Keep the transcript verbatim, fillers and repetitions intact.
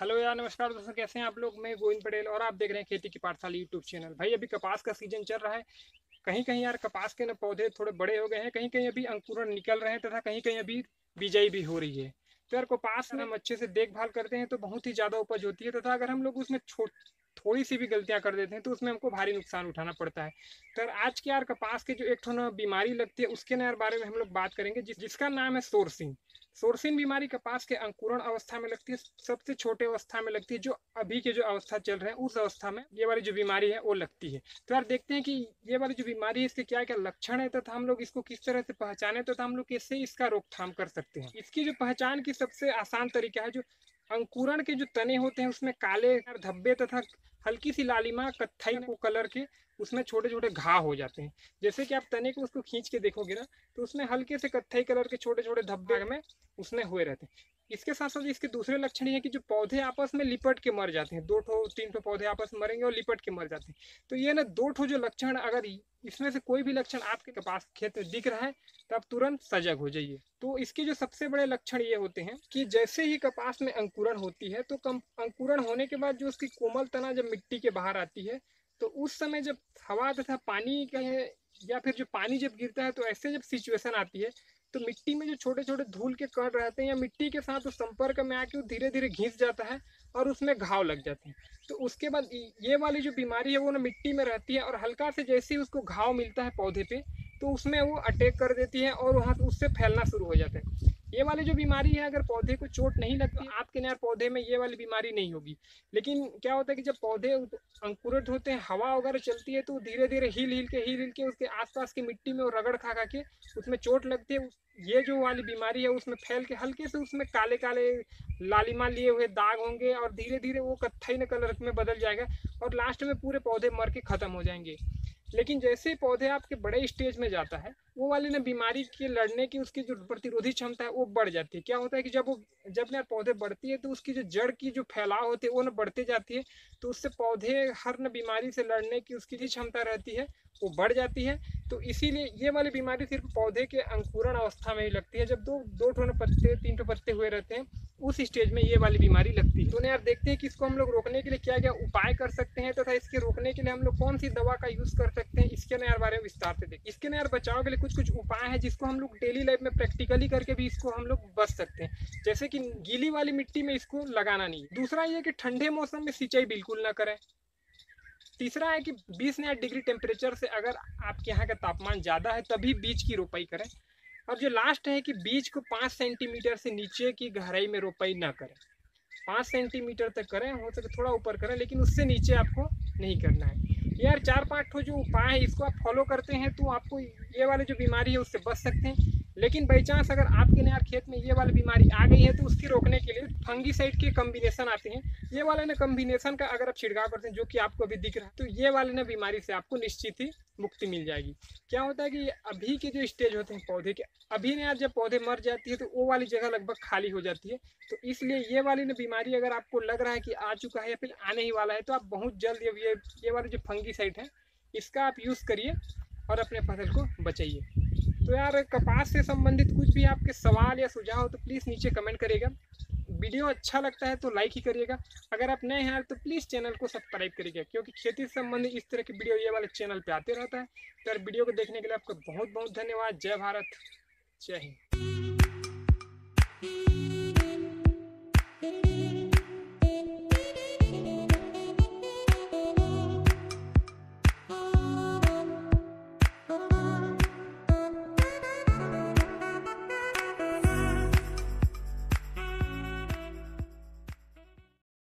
Hello यार, नमस्कार दोस्तों। कैसे हैं आप लोग? मैं गोविंद पटेल और आप देख रहे हैं खेती की पाठशाला यूट्यूब चैनल। भाई अभी कपास का सीजन चल रहा है। कहीं कहीं यार कपास के ना पौधे थोड़े बड़े हो गए हैं, कहीं कहीं अभी अंकुरण निकल रहे हैं तथा कहीं कहीं अभी बिजाई भी हो रही है। तो यार कपास में हम अच्छे से देखभाल करते हैं तो बहुत ही ज़्यादा उपज होती है, तथा अगर हम लोग उसमें छो थोड़ी सी भी गलतियां कर देते हैं तो उसमें हमको भारी नुकसान उठाना पड़ता है। तो यार आज के यार कपास के जो एक ठो ना बीमारी लगती है उसके ना यार बारे में हम लोग बात करेंगे, जिस जिसका नाम है सोरसिन। सोरसिन बीमारी कपास के अंकुरण अवस्था में लगती है, सबसे छोटे अवस्था में लगती है। जो अभी के जो अवस्था चल रहे हैं उस अवस्था में ये वाली जो बीमारी है वो लगती है। तो यार देखते हैं कि ये वाली जो बीमारी है इसके क्या क्या लक्षण है तथा हम लोग इसको किस तरह से पहचाने तथा हम लोग कैसे इसका रोकथाम कर सकते हैं। इसकी जो पहचान की सबसे आसान तरीका है, जो अंकुरण के जो तने होते हैं उसमें काले धब्बे तथा हल्की सी लालिमा कत्थई को कलर के उसमें छोटे छोटे घाव हो जाते हैं। जैसे कि आप तने को उसको खींच के देखोगे ना, तो उसमें हल्के से कत्थई कलर के छोटे छोटे धब्बे में उसमें हुए रहते हैं। इसके साथ साथ इसके दूसरे लक्षण ये है कि जो पौधे आपस में लिपट के मर जाते हैं, दो ठो तीन ठो पौधे आपस में मरेंगे और लिपट के मर जाते हैं। तो ये ना दो ठो जो लक्षण, अगर इसमें से कोई भी लक्षण आपके कपास खेत में दिख रहा है तो आप तुरंत सजग हो जाइए। तो इसके जो सबसे बड़े लक्षण ये होते हैं कि जैसे ही कपास में अंकुरण होती है तो कम अंकुरण होने के बाद जो उसकी कोमल तना जब मिट्टी के बाहर आती है, तो उस समय जब हवा तथा पानी का है या फिर जो पानी जब गिरता है, तो ऐसे जब सिचुएशन आती है तो मिट्टी में जो छोटे छोटे धूल के कण रहते हैं या मिट्टी के साथ उस संपर्क में आके वो धीरे धीरे घिस जाता है और उसमें घाव लग जाते हैं। तो उसके बाद ये वाली जो बीमारी है वो ना मिट्टी में रहती है और हल्का से जैसे ही उसको घाव मिलता है पौधे पे, तो उसमें वो अटैक कर देती है और वहाँ उससे फैलना शुरू हो जाता है। ये वाली जो बीमारी है, अगर पौधे को चोट नहीं लगती आपके नया पौधे में ये वाली बीमारी नहीं होगी। लेकिन क्या होता है कि जब पौधे अंकुरित होते हैं, हवा वगैरह चलती है, तो धीरे धीरे हिल हिल के हिल हिल के उसके आसपास की मिट्टी में वो रगड़ खा खा के उसमें चोट लगती है। ये जो वाली बीमारी है उसमें फैल के हल्के से उसमें काले काले लालिमा लिए हुए दाग होंगे और धीरे धीरे वो कत्थई न कलर में बदल जाएगा और लास्ट में पूरे पौधे मर के खत्म हो जाएंगे। लेकिन जैसे ही पौधे आपके बड़े स्टेज में जाता है, वो वाली ना बीमारी के लड़ने की उसकी जो प्रतिरोधी क्षमता है वो बढ़ जाती है। क्या होता है कि जब वो जब ना पौधे बढ़ती है तो उसकी जो जड़ की जो फैलाव होती है वो ना बढ़ते जाती है, तो उससे पौधे हर न बीमारी से लड़ने की उसकी जो क्षमता रहती है वो बढ़ जाती है। तो इसीलिए ये वाली बीमारी सिर्फ पौधे के अंकुरण अवस्था में ही लगती है। जब दो दो ठो पत्ते तीन ठो पत्ते हुए रहते हैं उस स्टेज में ये वाली बीमारी लगती है। तो यार देखते हैं कि इसको हम लोग रोकने के लिए क्या क्या उपाय कर सकते हैं तथा इसके रोकने के लिए हम लोग कौन सी दवा का यूज कर सकते हैं, इसके नया बारे में विस्तार से देखें। इसके नया बचाव के लिए कुछ कुछ उपाय हैं जिसको हम लोग डेली लाइफ में प्रैक्टिकली करके भी इसको हम लोग बच सकते हैं। जैसे कि गीली वाली मिट्टी में इसको लगाना नहीं। दूसरा ये कि ठंडे मौसम में सिंचाई बिल्कुल ना करें। तीसरा है कि बीस डिग्री टेम्परेचर से अगर आपके यहाँ का तापमान ज़्यादा है तभी बीज की रोपाई करें। और जो लास्ट है कि बीज को पाँच सेंटीमीटर से नीचे की गहराई में रोपाई ना करें। पाँच सेंटीमीटर तक करें, हो सके थोड़ा ऊपर करें, लेकिन उससे नीचे आपको नहीं करना है। यार चार पांच ठो जो उपाय है इसको आप फॉलो करते हैं तो आपको ये वाली जो बीमारी है उससे बच सकते हैं। लेकिन बाई चांस अगर आपके यार खेत में ये वाली बीमारी आ गई है तो उसकी रोकने के लिए फंगीसाइड के कम्बिनेशन आते हैं। ये वाले ना कम्बिनेशन का अगर आप छिड़काव करते हैं जो कि आपको अभी दिख रहा है, तो ये वाले ना बीमारी से आपको निश्चित ही मुक्ति मिल जाएगी। क्या होता है कि अभी के जो स्टेज होते हैं पौधे के, अभी ना यार जब पौधे मर जाती है तो वो वाली जगह लगभग खाली हो जाती है। तो इसलिए ये वाली ना बीमारी अगर आपको लग रहा है कि आ चुका है या फिर आने ही वाला है, तो आप बहुत जल्द ये ये वाली जो फंगीसाइड है इसका आप यूज़ करिए और अपने फसल को बचाइए। तो यार कपास से संबंधित कुछ भी आपके सवाल या सुझाव हो तो प्लीज़ नीचे कमेंट करिएगा। वीडियो अच्छा लगता है तो लाइक ही करिएगा। अगर आप नए हैं तो प्लीज़ चैनल को सब्सक्राइब करिएगा, क्योंकि खेती से संबंधित इस तरह की वीडियो ये वाले चैनल पे आते रहता है। तो यार वीडियो को देखने के लिए आपका बहुत बहुत धन्यवाद। जय भारत, जय हिंद।